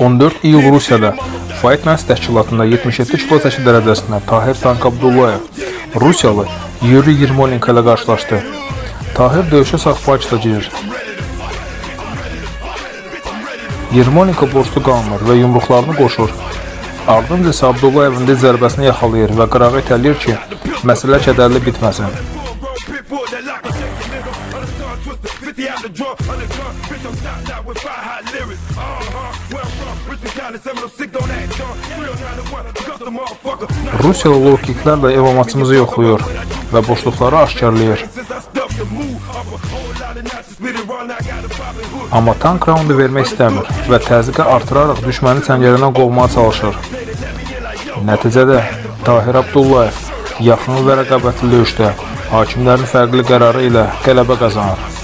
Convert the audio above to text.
14 iyul Rusiyada Fight Nights təşkilatında 77 kilo çəki dərəcəsində Tahir Tank Abdullayev Rusiyalı Yuri Yermolenko ilə qarşılaşdı. Tahir döyüşə sağ Bakıda girir. Yermolenko borclu qalmır və yumruqlarını qoşur. Ardınca isə Abdullayevin diz zərbəsini yaxalayır və qırağı itələyir ki, məsələ kədərli bitməsin. Rusiyalı low-kicklərlə ev maçımızı yoxlayır və boşluqları aşkarlayır. Amma Tank raundu vermək istəmir və təzyiqi artıraraq düşməni çəngəlindən qovmağa çalışır. Nəticədə Tahir Abdullayev yaxın və rəqabətli döyüşdə hakimlərin fərqli qərarı ilə qələbə qazanır.